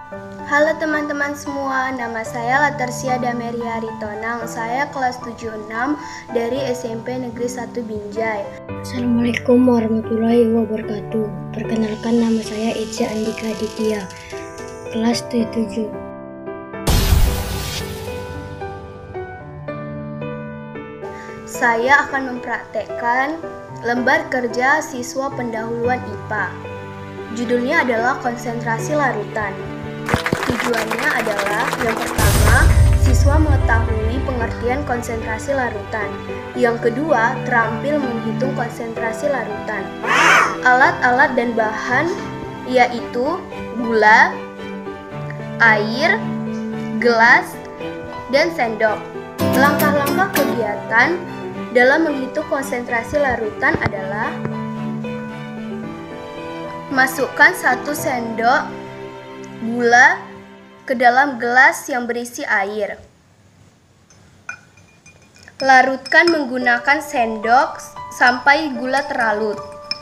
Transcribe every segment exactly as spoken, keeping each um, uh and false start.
Halo teman-teman semua, nama saya Latersia Dameria Ritonang. Saya kelas tujuh enam dari S M P Negeri satu Binjai. Assalamualaikum warahmatullahi wabarakatuh. Perkenalkan, nama saya Eza Andika Aditya, kelas tujuh. Saya akan mempraktekkan lembar kerja siswa pendahuluan I P A. Judulnya adalah konsentrasi larutan. Tujuannya adalah yang pertama, siswa mengetahui pengertian konsentrasi larutan. Yang kedua, terampil menghitung konsentrasi larutan. Alat-alat dan bahan yaitu gula, air, gelas, dan sendok. Langkah-langkah kegiatan dalam menghitung konsentrasi larutan adalah: masukkan satu sendok gula ke dalam gelas yang berisi air. Larutkan menggunakan sendok sampai gula terlarut.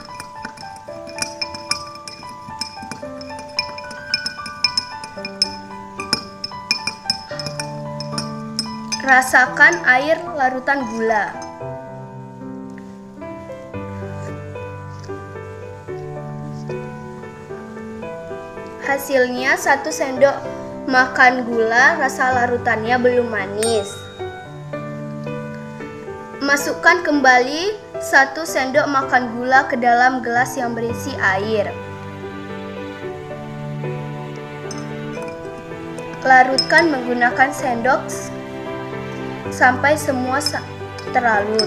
Rasakan air larutan gula. Hasilnya satu sendok makan gula, rasa larutannya belum manis. Masukkan kembali satu sendok makan gula ke dalam gelas yang berisi air. Larutkan menggunakan sendok sampai semua terlarut.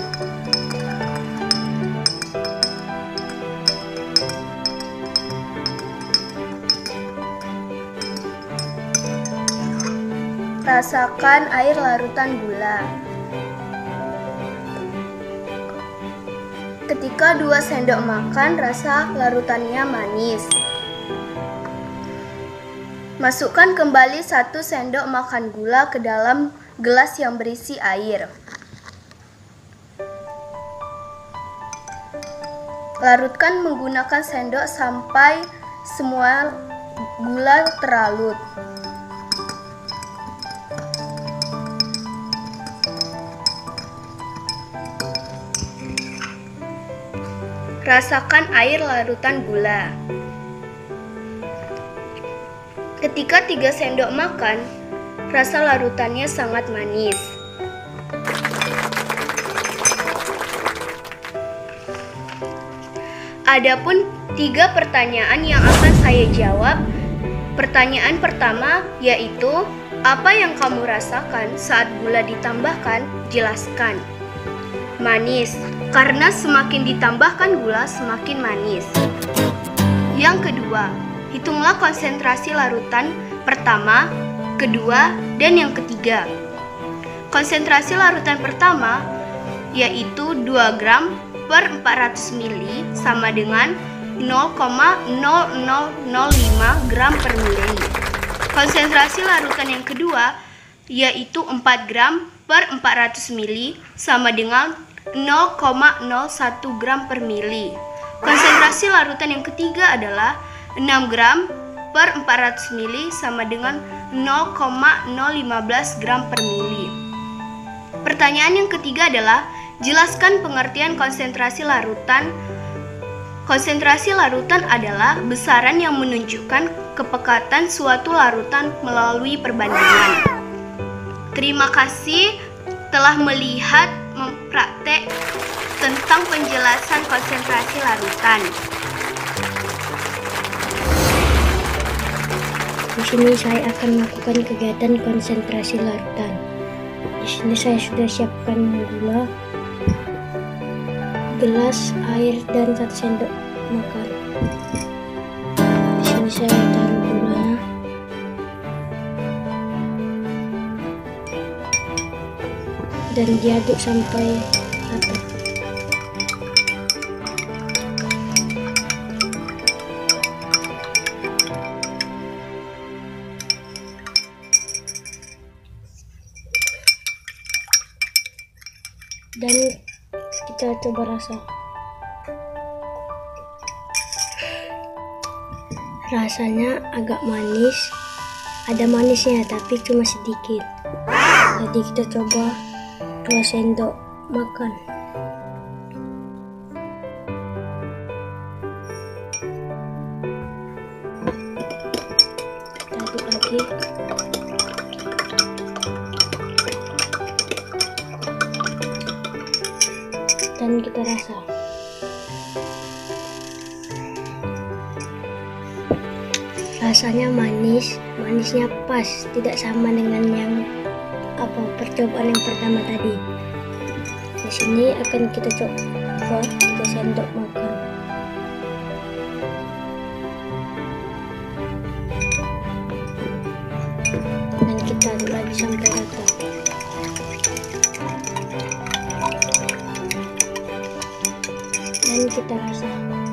Rasakan air larutan gula. Ketika dua sendok makan, rasa larutannya manis. Masukkan kembali satu sendok makan gula ke dalam gelas yang berisi air. Larutkan menggunakan sendok sampai semua gula terlarut. Rasakan air larutan gula. Ketika tiga sendok makan, rasa larutannya sangat manis. Adapun tiga pertanyaan yang akan saya jawab. Pertanyaan pertama yaitu, apa yang kamu rasakan saat gula ditambahkan? Jelaskan. Manis, karena semakin ditambahkan gula semakin manis. Yang kedua, hitunglah konsentrasi larutan pertama, kedua, dan yang ketiga. Konsentrasi larutan pertama yaitu dua gram per empat ratus mililiter sama dengan nol koma nol nol nol lima gram per mili. Konsentrasi larutan yang kedua yaitu empat gram per empat ratus mililiter sama dengan nol koma nol satu gram per mili. Konsentrasi larutan yang ketiga adalah enam gram per empat ratus mililiter sama dengan nol koma nol lima belas gram per mili. Pertanyaan yang ketiga adalah, jelaskan pengertian konsentrasi larutan. Konsentrasi larutan adalah besaran yang menunjukkan kepekatan suatu larutan melalui perbandingan. Terima kasih telah melihat mempraktek tentang penjelasan konsentrasi larutan. Di sini saya akan melakukan kegiatan konsentrasi larutan. Di sini saya sudah siapkan gula, gelas, air, dan satu sendok makan. Di sini saya taruh gulanya. Dan diaduk sampai rata. Dan kita coba rasa. Rasanya agak manis ada manisnya tapi cuma sedikit. Jadi kita coba dua sendok makan. Kita aduk lagi. Dan kita rasa. Rasanya manis, manisnya pas, tidak sama dengan yang apa percobaan yang pertama tadi. Di sini akan kita coba tiga sendok makan. Dan kita aduk lagi sampai rata. Dan kita rasa.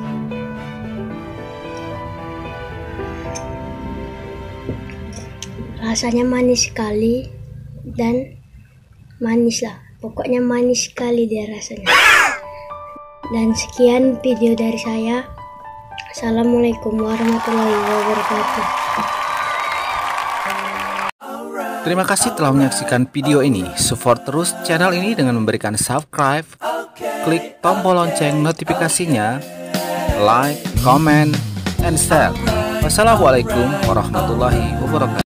Rasanya manis sekali dan manis lah, pokoknya manis sekali dia rasanya. Dan sekian video dari saya. Assalamualaikum warahmatullahi wabarakatuh. Terima kasih telah menyaksikan video ini. Support terus channel ini dengan memberikan subscribe, klik tombol lonceng notifikasinya, like, comment, and share. Wassalamualaikum warahmatullahi wabarakatuh.